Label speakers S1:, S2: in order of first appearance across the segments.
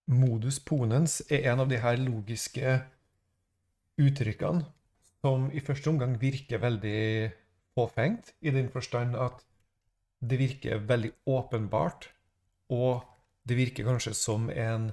S1: Modus ponens er en av de her logiske uttrykkene som i første omgang virker veldig påfengt, i den forstand at det virker veldig åpenbart, og det virker kanskje som en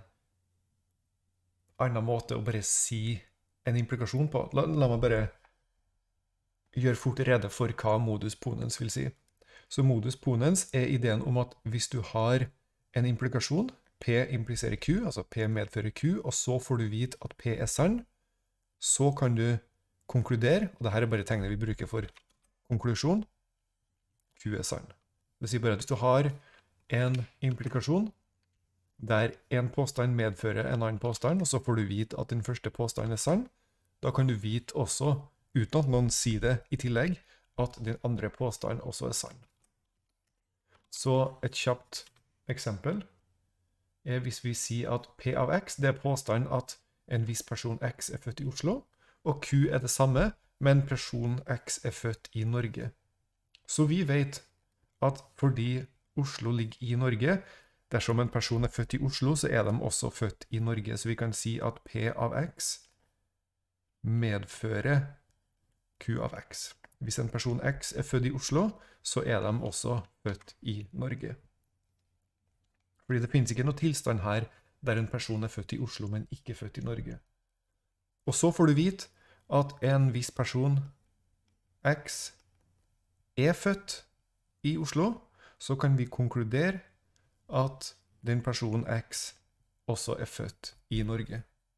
S1: annen måte å bare si en implikasjon på. La meg bare gjøre fort rede for hva modus ponens vil si. Så modus ponens er ideen om at hvis du har en implikasjon, P impliserer Q, altså P medfører Q, og så får du vite at P er sann, så kan du konkludere, og dette er bare tegnet vi bruker for konklusjon, Q er sann. Det sier bare at hvis du har en implikasjon der en påstand medfører en annen påstand, og så får du vite at den første påstanden er sann, da kan du vite også, uten at noen sier det i tillegg, at den andre påstanden også er sann. Så et kjapt eksempel er hvis vi sier at P av X, det er påstanden at en viss person X er født i Oslo, og Q er det samme, men person X er født i Norge. Så vi vet at fordi Oslo ligger i Norge, dersom en person er født i Oslo, så er de også født i Norge. Så vi kan si at P av X medfører Q av X. Hvis en person X er født i Oslo, så er de også født i Norge. Fordi det finnes ikke noe tilstand her der en person er født i Oslo, men ikke født i Norge. Og så får du vite at en viss person X er født i Oslo, så kan vi konkludere at den personen X også er født i Norge.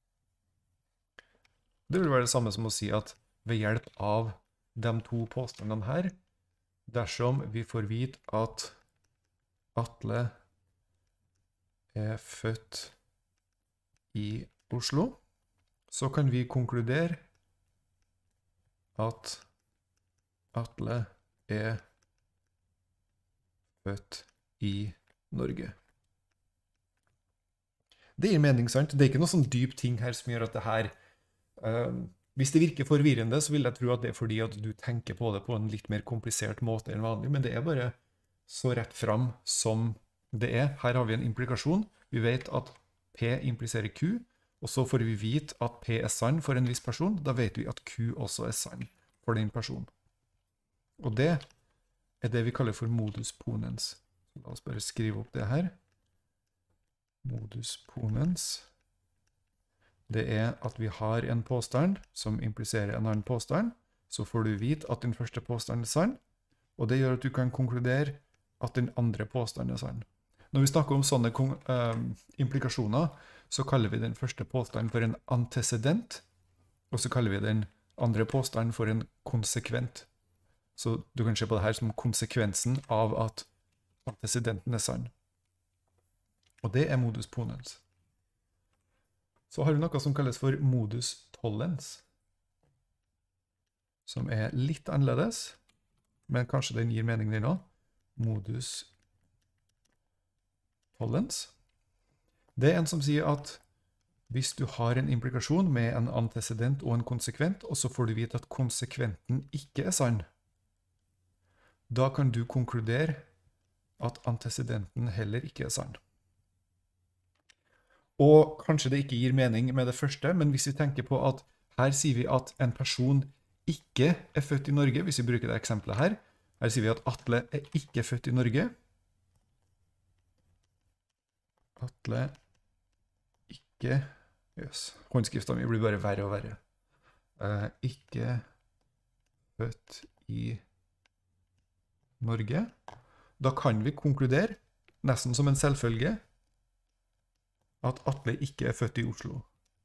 S1: Det vil være det samme som å si at ved hjelp av de to påstandene her, dersom vi får vite at Atle er født i Oslo, så kan vi konkludere at Atle er født i Norge. Det gir mening, sant? Det er ikke noe sånn dyp ting her som gjør at det her hvis det virker forvirrende, så vil jeg tro at det er fordi at du tenker på det på en litt mer komplisert måte enn vanlig, men det er bare så rett fram som det er. Her har vi en implikasjon. Vi vet at P impliserer Q, og så får vi vite at P er sann for en viss person. Da vet vi at Q også er sann for den personen. Og det er det vi kaller for modus ponens. Så la oss bare skrive opp det her. Modus ponens. Det er at vi har en påstand som impliserer en annen påstand. Så får du vite at den første påstanden er sann, og det gjør at du kan konkludere at den andre påstanden er sann. Når vi snakker om sånne implikasjoner, så kaller vi den første påstanden for en antecedent, og så kaller vi den andre påstanden for en konsekvent. Så du kan se på det her som konsekvensen av at antecedenten er sann. Og det er modus ponens. Så har vi noe som kalles for modus tollens, som er litt annerledes, men kanskje den gir mening den også. Modus tollens. Det er en som sier at hvis du har en implikasjon med en antecedent og en konsekvent, og så får du vite at konsekventen ikke er sann, da kan du konkludere at antecedenten heller ikke er sann. Og kanskje det ikke gir mening med det første, men hvis vi tenker på at her sier vi at en person ikke er født i Norge, hvis vi bruker det eksempelet her, her sier vi at Atle er ikke født i Norge. Atle ikke, håndskriften min blir bare verre og verre. Ikke født i Norge. Da kan vi konkludere, nesten som en selvfølge, at Atle ikke er født i Oslo.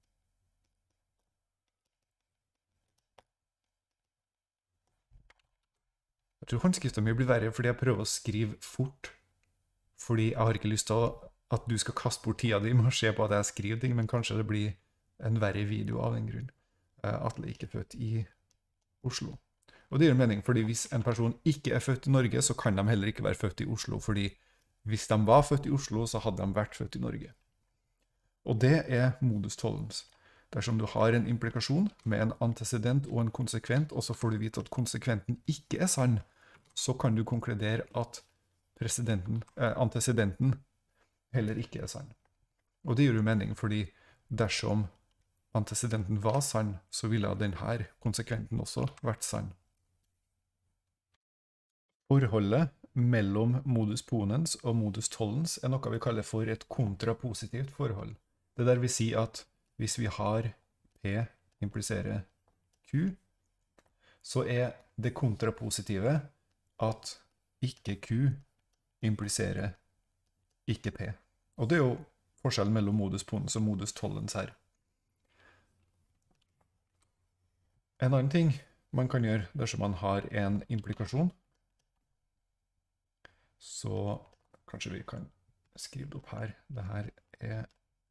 S1: Jeg tror håndskriften min blir verre fordi jeg prøver å skrive fort, fordi jeg har ikke lyst til at du skal kaste bort tida di med å se på at jeg skriver ting, men kanskje det blir en verre video av den grunn. Atle ikke er født i Oslo. Og det gir mening, fordi hvis en person ikke er født i Norge, så kan de heller ikke være født i Oslo, fordi hvis de var født i Oslo, så hadde de vært født i Norge. Og det er modus tollens. Dersom du har en implikasjon med en antecedent og en konsekvent, og så får du vite at konsekventen ikke er sann, så kan du konkludere at antecedenten heller ikke er sann. Og det gir jo mening, fordi dersom antecedenten var sann, så ville denne konsekventen også vært sann. Forholdet mellom modus ponens og modus tollens er noe vi kaller for et kontrapositivt forhold. Det der vil si at hvis vi har P impliserer Q, så er det kontrapositive at ikke Q impliserer ikke P. Og det er jo forskjellen mellom modus ponens og modus tollens her. En annen ting man kan gjøre dersom man har en implikasjon, så kanskje vi kan skrive det opp her. Dette er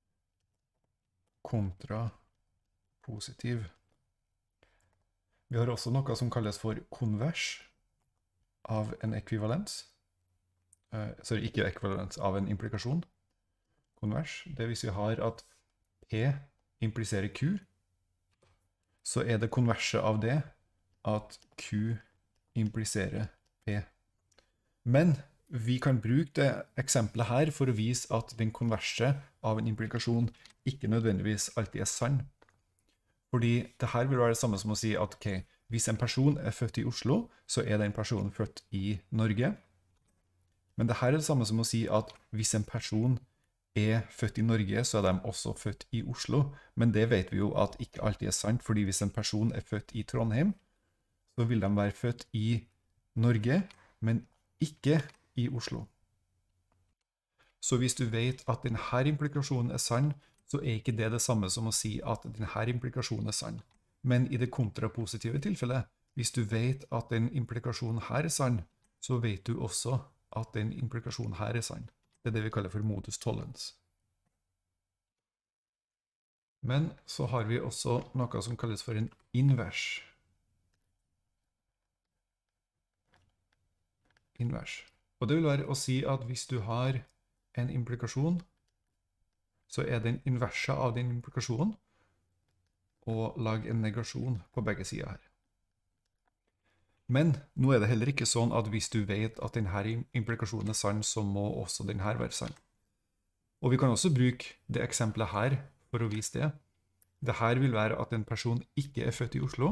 S1: kontrapositiv. Vi har også noe som kalles for konvers av en ekvivalens. Sorry, ikke ekvivalens, av en implikasjon. Konvers, det hvis vi har at P impliserer Q, så er det konverset av det at Q impliserer P. Men vi kan bruke det eksempelet her for å vise at den konverset av en implikasjon ikke nødvendigvis alltid er sann. Fordi det her vil være det samme som å si at okay, hvis en person er født i Oslo, så er den personen født i Norge. Men det her er det samme som å si at hvis en person er født i Norge, så er de også født i Oslo. Men det vet vi jo at ikke alltid er sant, fordi hvis en person er født i Trondheim, så vil de være født i Norge, men ikke i Oslo. Så hvis du vet at denne implikasjonen er sann, så er ikke det det samme som å si at denne implikasjonen er sann. Men i det kontrapositive tilfellet, hvis du vet at den implikasjonen her er sann, så vet du også at den implikasjonen her er sann. Det er det vi kaller for modus tollens. Men så har vi også noe som kalles for en invers. Invers. Og det vil være å si at hvis du har en implikasjon, så er den inverse av den implikasjonen å lage en negasjon på begge sider her. Men nå er det heller ikke sånn at hvis du vet at denne implikasjonen er sann, så må også denne være sann. Og vi kan også bruke det eksempelet her for å vise det. Dette vil være at en person ikke er født i Oslo,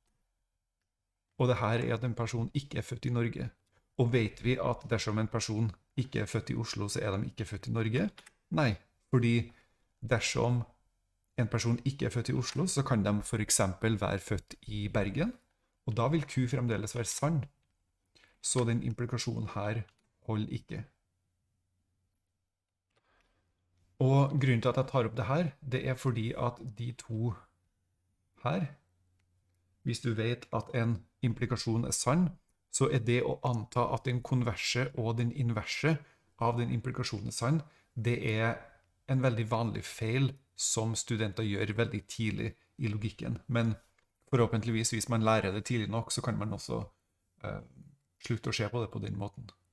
S1: og dette er at en person ikke er født i Norge. Og vet vi at dersom en person ikke er født i Oslo, så er de ikke født i Norge? Nei, fordi dersom en person ikke er født i Oslo, så kan de for eksempel være født i Bergen, og da vil Q fremdeles være sann. Så den implikasjonen her holder ikke. Og grunnen til at jeg tar opp det her, det er fordi at de to her, hvis du vet at en implikasjon er sann, så er det å anta at den konverse og den inverse av den implikasjonen er sann, det er en veldig vanlig feil som studenter gjør veldig tidlig i logikken. Men forhåpentligvis, hvis man lærer det tidlig nok, så kan man også slutte å se på det på den måten.